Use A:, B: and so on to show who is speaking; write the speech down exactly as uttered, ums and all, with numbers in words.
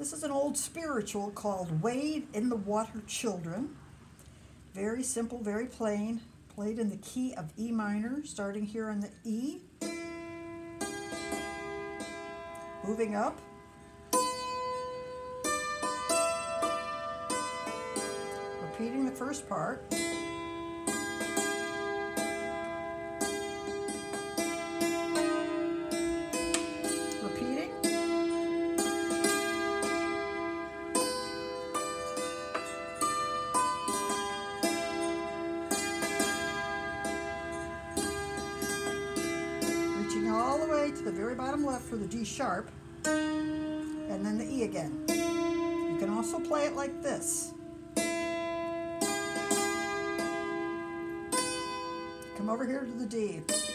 A: This is an old spiritual called Wade in the Water, Children. Very simple, very plain. Played in the key of E minor, starting here on the E. Moving up. Repeating the first part. Repeating. Reaching all the way to the very bottom left for the D sharp, and then the E again. You can also play it like this. Come over here to the D.